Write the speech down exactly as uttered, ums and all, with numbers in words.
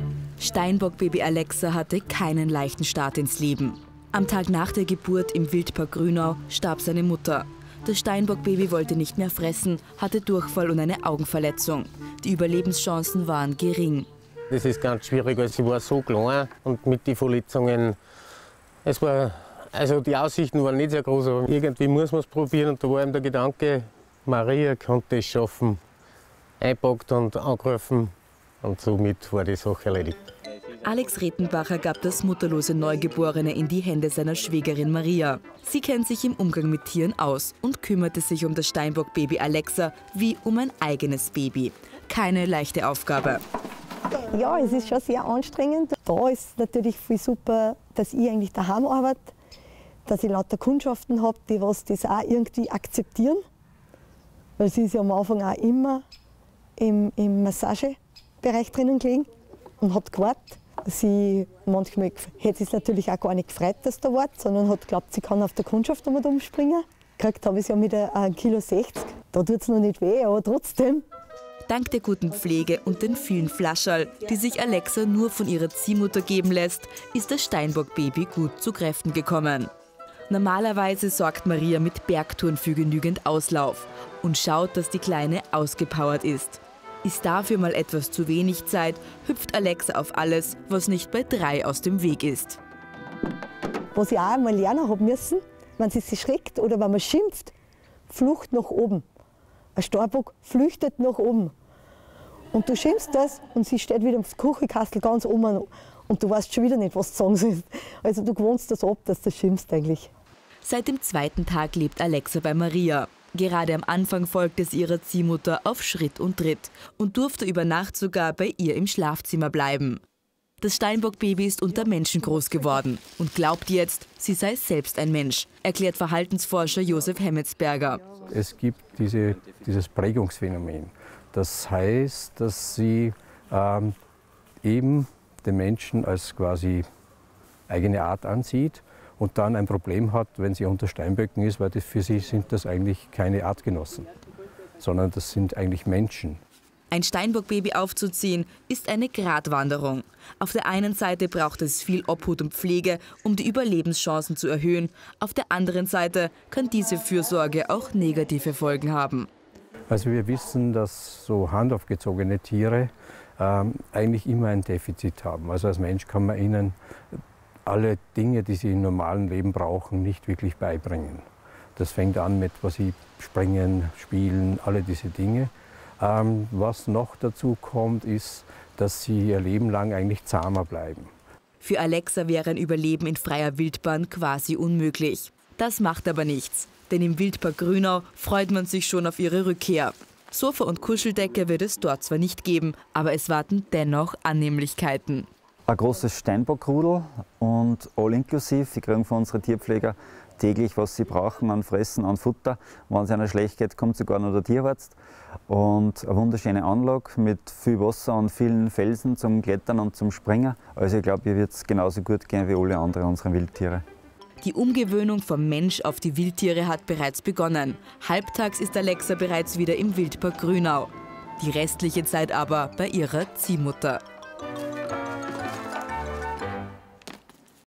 Steinbock-Baby Alexa hatte keinen leichten Start ins Leben. Am Tag nach der Geburt im Wildpark Grünau starb seine Mutter. Das Steinbock-Baby wollte nicht mehr fressen, hatte Durchfall und eine Augenverletzung. Die Überlebenschancen waren gering. Das ist ganz schwierig, weil sie war so klein und mit den Verletzungen, es war, also die Aussichten waren nicht sehr groß, aber irgendwie muss man es probieren und da war ihm der Gedanke, Maria konnte es schaffen, einpackt und angegriffen und somit war die Sache erledigt. Alex Rettenbacher gab das mutterlose Neugeborene in die Hände seiner Schwägerin Maria. Sie kennt sich im Umgang mit Tieren aus und kümmerte sich um das Steinbock-Baby Alexa wie um ein eigenes Baby. Keine leichte Aufgabe. Ja, es ist schon sehr anstrengend. Da ist natürlich viel super, dass ich eigentlich daheim arbeite, dass ich lauter Kundschaften habe, die was das auch irgendwie akzeptieren. Weil sie ist ja am Anfang auch immer im, im Massagebereich drinnen gelegen und hat gewartet. Sie manchmal hätte sie es natürlich auch gar nicht gefreut, dass da war, sondern hat geglaubt, sie kann auf der Kundschaft einmal umspringen. Gekriegt habe ich es ja mit einem Kilo sechzig. Da tut es noch nicht weh, aber trotzdem. Dank der guten Pflege und den vielen Flascherl, die sich Alexa nur von ihrer Ziehmutter geben lässt, ist das Steinbock-Baby gut zu Kräften gekommen. Normalerweise sorgt Maria mit Bergtouren für genügend Auslauf und schaut, dass die Kleine ausgepowert ist. Ist dafür mal etwas zu wenig Zeit, hüpft Alexa auf alles, was nicht bei drei aus dem Weg ist. Was ich auch einmal lernen habe müssen, wenn sie sich schreckt oder wenn man schimpft, Flucht nach oben. Ein Steinbock flüchtet nach oben. Und du schimpfst das und sie steht wieder im Küchenkastel ganz oben und du weißt schon wieder nicht, was du sagen sollst. Also du gewohnst das ab, dass du schimpfst eigentlich. Seit dem zweiten Tag lebt Alexa bei Maria. Gerade am Anfang folgte sie ihrer Ziehmutter auf Schritt und Tritt und durfte über Nacht sogar bei ihr im Schlafzimmer bleiben. Das Steinbock-Baby ist unter Menschen groß geworden und glaubt jetzt, sie sei selbst ein Mensch, erklärt Verhaltensforscher Josef Hemmetsberger. Es gibt diese, dieses Prägungsphänomen. Das heißt, dass sie ähm, eben den Menschen als quasi eigene Art ansieht und dann ein Problem hat, wenn sie unter Steinböcken ist, weil das für sie sind das eigentlich keine Artgenossen, sondern das sind eigentlich Menschen. Ein Steinbock-Baby aufzuziehen ist eine Gratwanderung. Auf der einen Seite braucht es viel Obhut und Pflege, um die Überlebenschancen zu erhöhen. Auf der anderen Seite kann diese Fürsorge auch negative Folgen haben. Also wir wissen, dass so handaufgezogene Tiere ähm, eigentlich immer ein Defizit haben. Also als Mensch kann man ihnen alle Dinge, die sie im normalen Leben brauchen, nicht wirklich beibringen. Das fängt an mit, was sie springen, spielen, alle diese Dinge. Ähm, was noch dazu kommt, ist, dass sie ihr Leben lang eigentlich zahmer bleiben. Für Alexa wäre ein Überleben in freier Wildbahn quasi unmöglich. Das macht aber nichts, denn im Wildpark Grünau freut man sich schon auf ihre Rückkehr. Sofa und Kuscheldecke wird es dort zwar nicht geben, aber es warten dennoch Annehmlichkeiten. Ein großes Steinbockrudel und all inklusiv. Sie kriegen von unseren Tierpfleger täglich, was sie brauchen an Fressen, an Futter. Wenn es einer schlecht geht, kommt sogar noch der Tierarzt. Und eine wunderschöne Anlage mit viel Wasser und vielen Felsen zum Klettern und zum Springen. Also ich glaube, hier wird es genauso gut gehen wie alle anderen unserer Wildtiere. Die Umgewöhnung vom Mensch auf die Wildtiere hat bereits begonnen. Halbtags ist Alexa bereits wieder im Wildpark Grünau. Die restliche Zeit aber bei ihrer Ziehmutter.